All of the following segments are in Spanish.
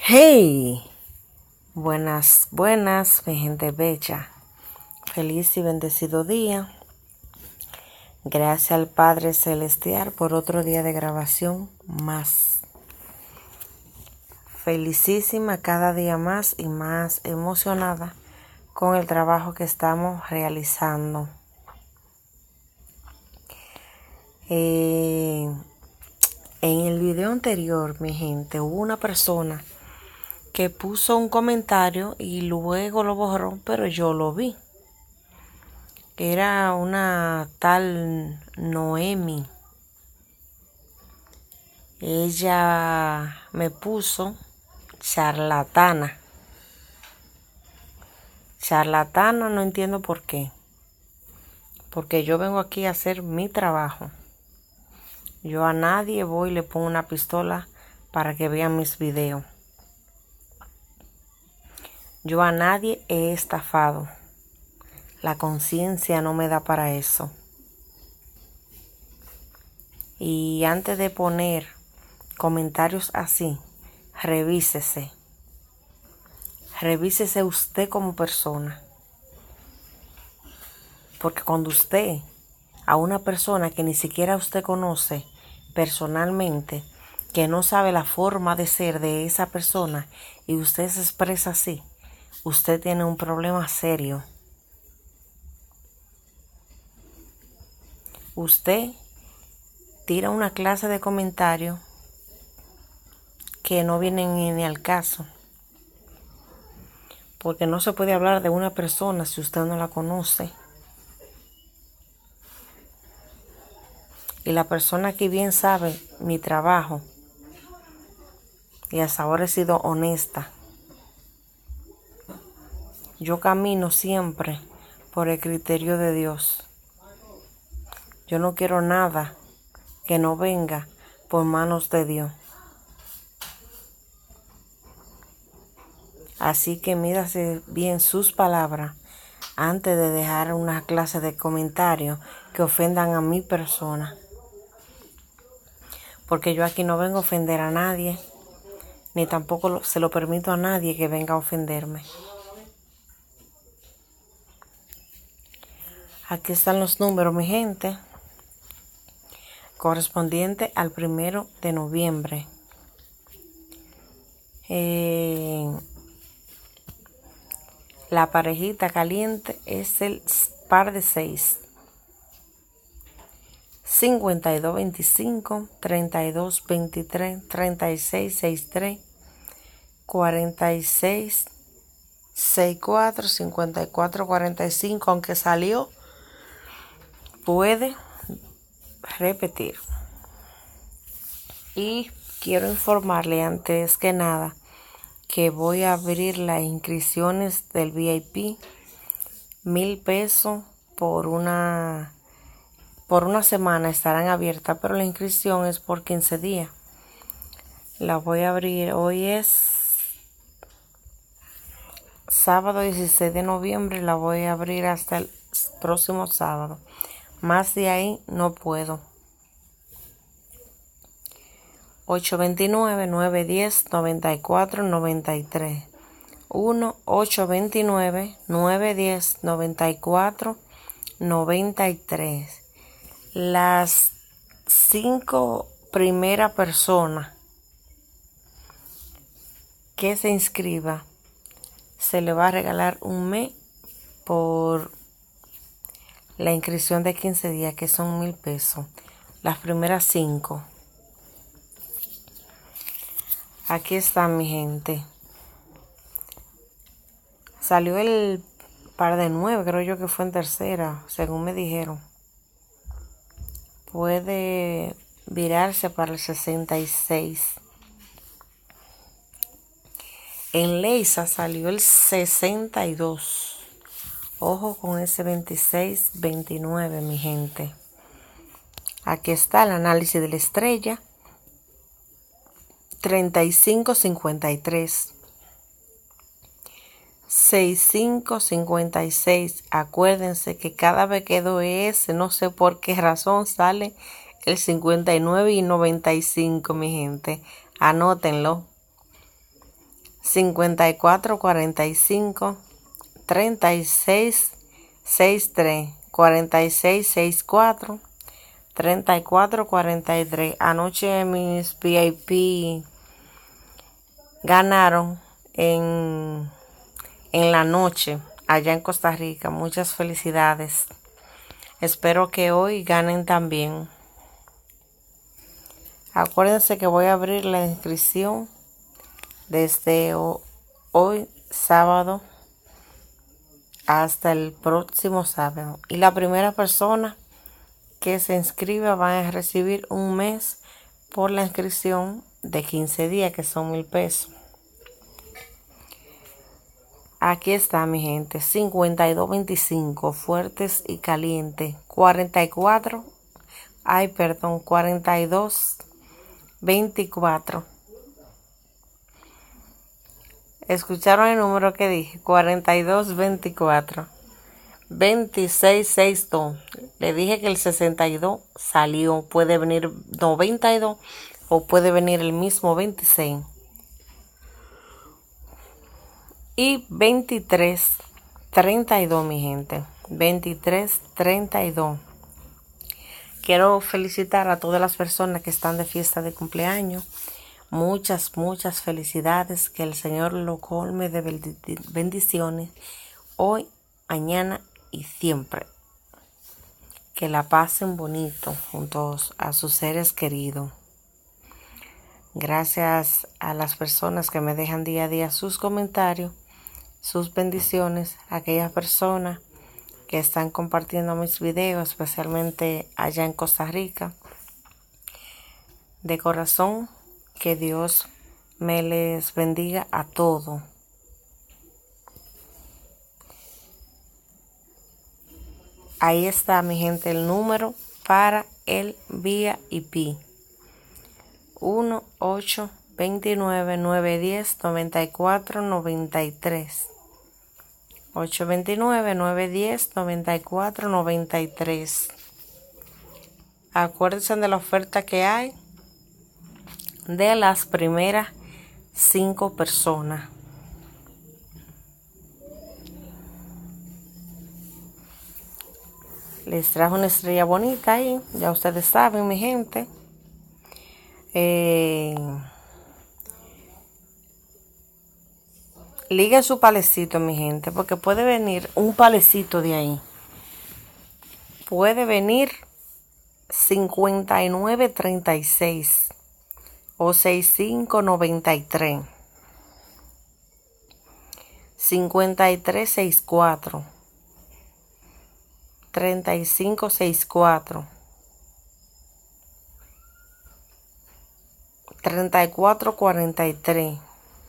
Hey, buenas, mi gente bella. Feliz y bendecido día. Gracias al Padre Celestial por otro día de grabación más. Felicísima cada día más y más emocionada con el trabajo que estamos realizando. En el video anterior, mi gente, hubo una persona que puso un comentario y luego lo borró, pero yo lo vi. Era una tal Noemi. Ella me puso charlatana. Charlatana, no entiendo por qué. Porque yo vengo aquí a hacer mi trabajo. Yo a nadie voy y le pongo una pistola para que vean mis videos. Yo a nadie he estafado. La conciencia no me da para eso. Y antes de poner comentarios así, revísese. Revísese usted como persona. Porque cuando usted a una persona que ni siquiera usted conoce personalmente, que no sabe la forma de ser de esa persona y usted se expresa así, usted tiene un problema serio. Usted tira una clase de comentarios que no vienen ni al caso. Porque no se puede hablar de una persona si usted no la conoce. Y la persona que bien sabe mi trabajo y hasta ahora he sido honesta. Yo camino siempre por el criterio de Dios. Yo no quiero nada que no venga por manos de Dios. Así que mírase bien sus palabras antes de dejar una clase de comentarios que ofendan a mi persona. Porque yo aquí no vengo a ofender a nadie, ni tampoco se lo permito a nadie que venga a ofenderme. Aquí están los números, mi gente, correspondiente al 1 de noviembre. La parejita caliente es el par de 6. 52-25, 32-23, 36-63, 46-64, 54-45, aunque salió, puede repetir. Y quiero informarle antes que nada que voy a abrir las inscripciones del VIP, 1,000 pesos por una semana estarán abiertas, pero la inscripción es por 15 días. La voy a abrir, hoy es sábado 16 de noviembre, la voy a abrir hasta el próximo sábado. Más de ahí no puedo. 829-910-9493. 1-829-910-9493. Las 5 primeras personas que se inscriba se le va a regalar un mes por la inscripción de 15 días, que son 1,000 pesos. Las primeras 5. Aquí está, mi gente. Salió el par de 9, creo yo que fue en tercera, según me dijeron. Puede virarse para el 66. En Leisa salió el 62. Ojo con ese 26-29, mi gente. Aquí está el análisis de la estrella. 35-53. 65-56. Acuérdense que cada vez que doy ese, no sé por qué razón, sale el 59 y 95, mi gente. Anótenlo. 5445 3663 4664 3443. Anoche mis VIP ganaron en la noche allá en Costa Rica. Muchas felicidades. Espero que hoy ganen también. Acuérdense que voy a abrir la inscripción desde hoy sábado hasta el próximo sábado. Y la primera persona que se inscriba va a recibir un mes por la inscripción de 15 días, que son 1,000 pesos. Aquí está, mi gente. 5225, fuertes y calientes. 4224. ¿Escucharon el número que dije? 4224. 2662. Le dije que el 62 salió. Puede venir 92 o puede venir el mismo 26. Y 2332, mi gente. 2332. Quiero felicitar a todas las personas que están de fiesta de cumpleaños. Muchas felicidades. Que el Señor lo colme de bendiciones hoy, mañana y siempre. Que la pasen bonito juntos a sus seres queridos. Gracias a las personas que me dejan día a día sus comentarios, sus bendiciones, a aquellas personas que están compartiendo mis videos, especialmente allá en Costa Rica. De corazón, que Dios me les bendiga a todos. Ahí está, mi gente, el número para el VIP. 1-829-910-9493. 829-910-9493. Acuérdense de la oferta que hay de las primeras 5 personas. Les trajo una estrella bonita ahí, ya ustedes saben, mi gente. Liguen su palecito, mi gente, porque puede venir un palecito de ahí. Puede venir 5936 o 6593. 5364. 3564. 3443.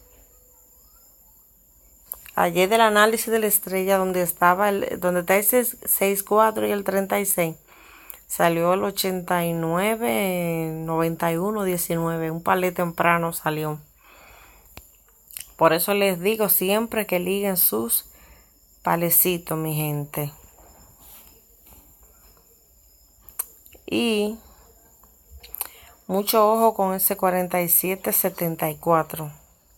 Ayer del análisis de la estrella, donde está ese 64 y el 36, salió el 89, 91, 19. Un palé temprano salió. Por eso les digo siempre que liguen sus palecitos, mi gente. Y mucho ojo con ese 4774.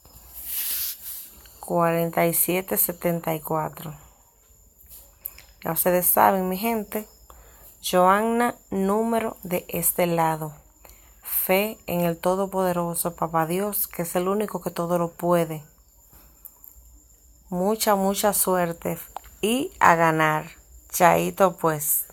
4774. Ya ustedes saben, mi gente. Joanna, número de este lado. Fe en el Todopoderoso Papá Dios, que es el único que todo lo puede. Mucha suerte y a ganar. Chaito pues.